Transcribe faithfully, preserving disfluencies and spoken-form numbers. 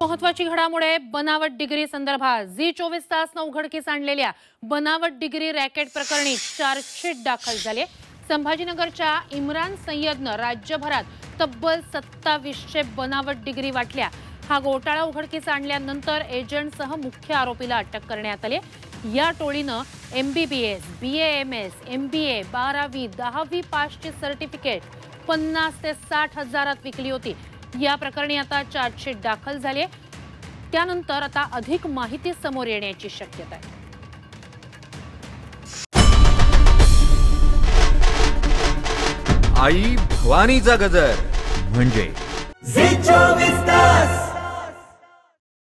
महत्वाची घडामोड बनावट डिग्री संदर्भात झी चोवीस तास न उघडकीस आणलेल्या बनावट डिग्री रॅकेट प्रकरणी चार्जशीट दाखल झाली। संभाजीनगरच्या इम्रान सय्यदनं राज्यभरात तब्बल सत्तावीसशे बनावट डिग्री वाटल्या। हा घोटाळा उघडकीस आणल्यानंतर एजंटसह मुख्य आरोपीला अटक करण्यात आली। या टोळीनं एमबीबीएस, बीएएमएस, एमबीए, बारावी, दहावी पासची सर्टिफिकेट पन्नास ते साठ हजारात विकली होती। या प्रकरणी आता चार्जशीट दाखल झाली। त्यानंतर आता अधिक माहिती समोर येण्याची शक्यता आहे। आई भवानीचा गजर म्हणजे झी चोवीस